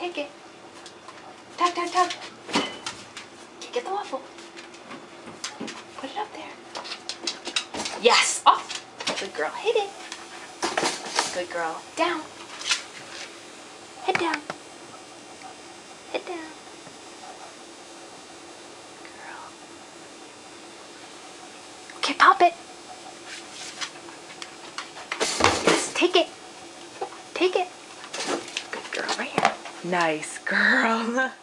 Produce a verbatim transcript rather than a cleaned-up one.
Take it. Tug, tug, tug. Get the waffle. Put it up there. Yes. Oh, good girl. Hit it. Good girl. Down. Head down. Head down. Girl. Okay, pop it. Yes, take it. Take it. Good girl, right here. Nice girl.